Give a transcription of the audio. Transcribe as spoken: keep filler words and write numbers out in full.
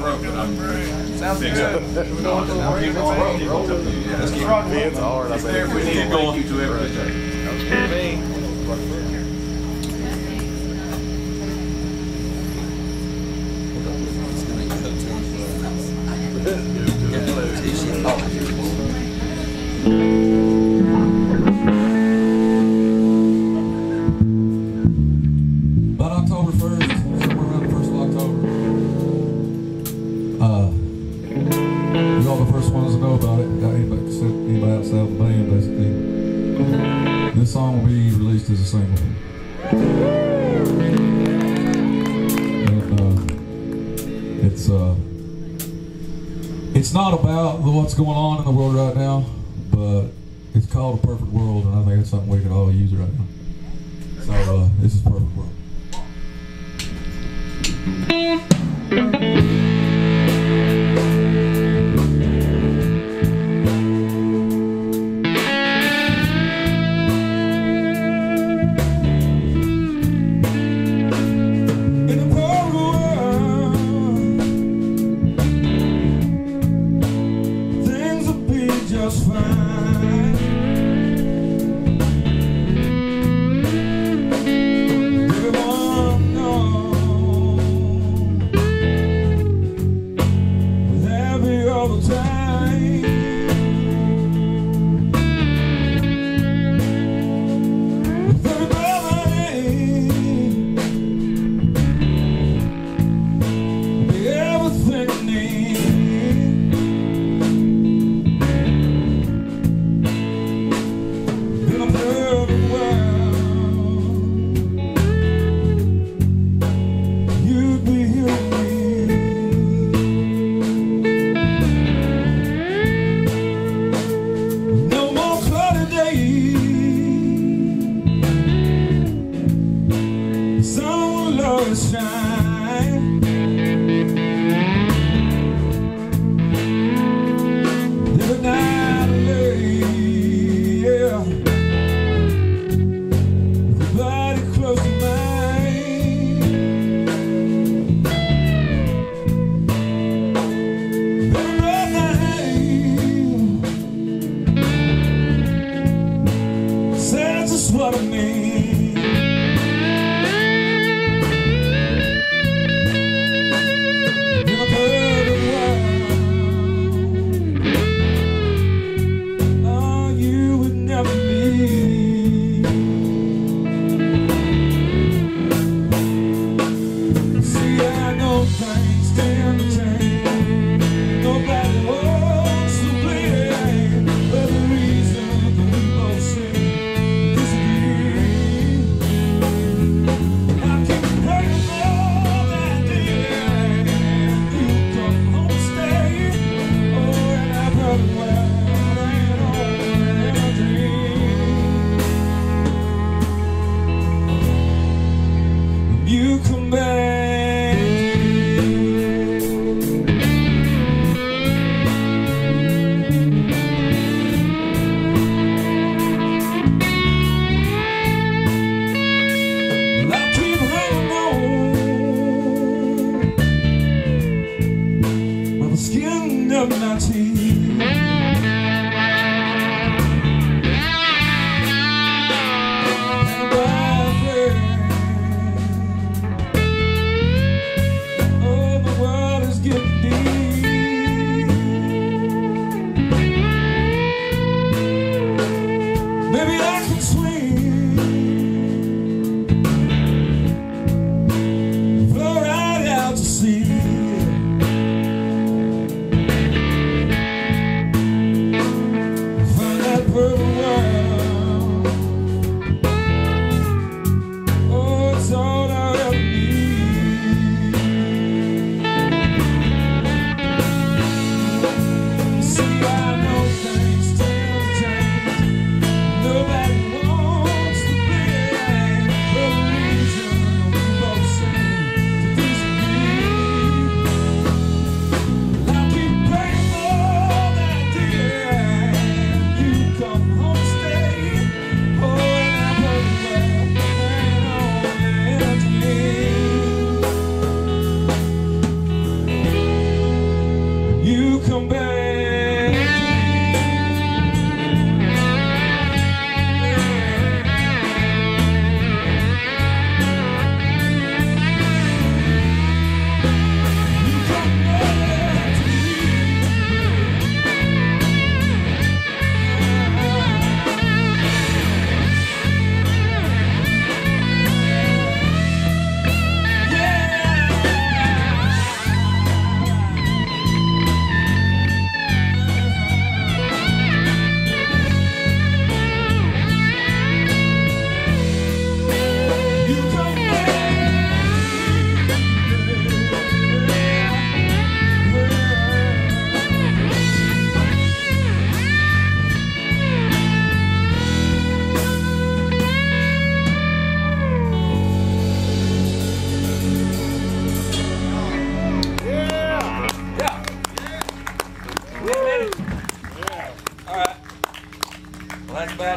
broken. I'm Sounds good. We're going to the break. Let's keep hard. I it's there if we need to go you to everything. Sounds good to me. About October first, somewhere around the first of October. Uh, you all the first ones to know about it. Got anybody, anybody outside of the band, basically. This song will be released as a single. And, uh, it's uh, it's not about what's going on in the world right now, but it's called A Perfect World, and I think it's something we could all use right now. So uh, this is Perfect World. Just fine. Everyone knows with every other time. With everybody, be everything they need. Shine. Every night and day, yeah. Everybody close to mine. Every night says just what I mean. You come back. Well, I keep hanging on by the skin of my teeth. Maybe I can swim, flow right out to sea. come back. All right. Well, that's bad.